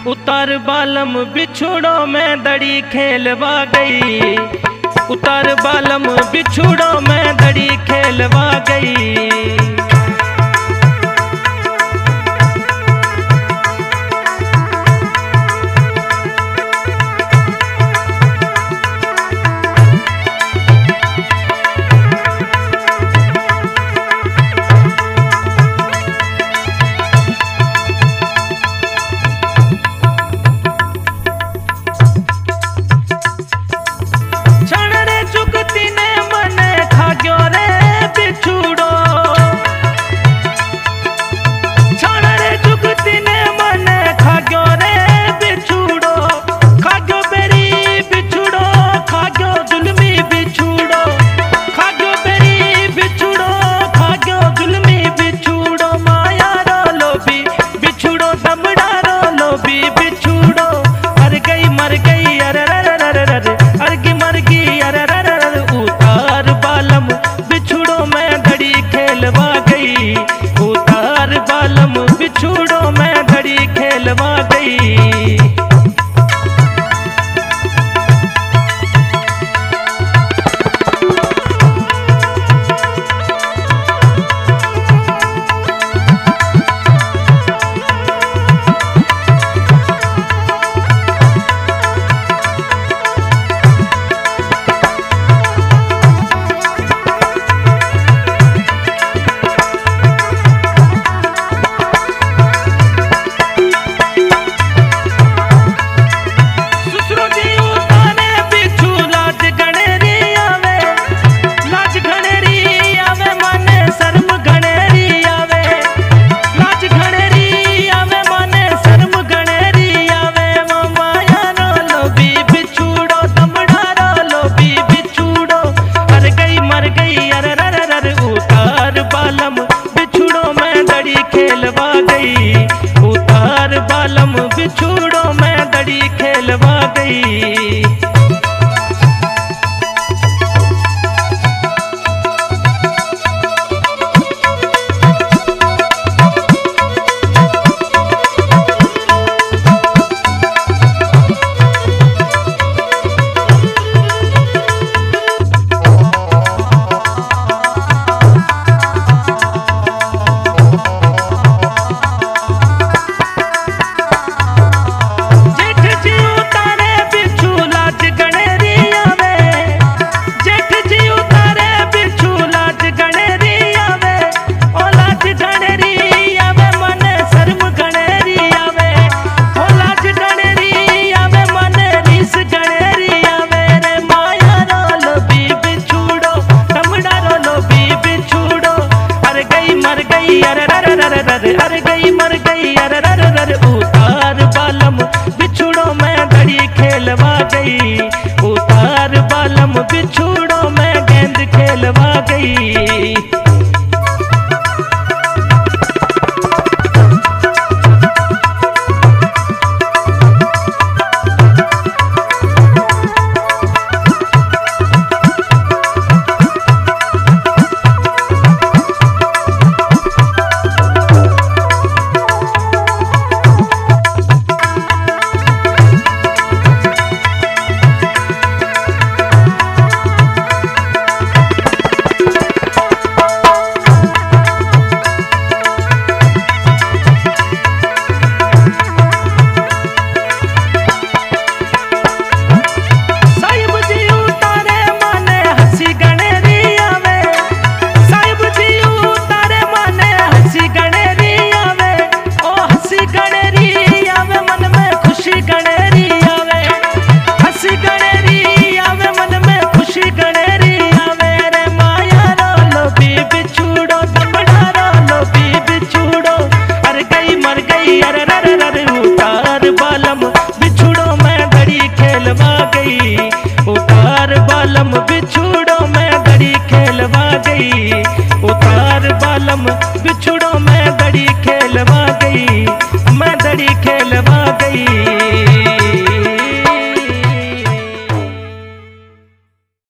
उतार बालम बिछुड़ो में दड़ी खेलवा गई, उतार बालम बिछुड़ो में दड़ी खेलवा गई। उतार बालम बिछुड़ो में दड़ी खेलवा गई। उतार बालम बिछुड़ो में दड़ी खेलवा गई। अरे गई मर गई अरे उतार बालम बिछुड़ो में दड़ी खेलवा गई। उतार बालम बिछुड़ो में गेंद खेलवा गई। उतार बालम बिछुड़ो में दड़ी खेलवा गई। उतार बालम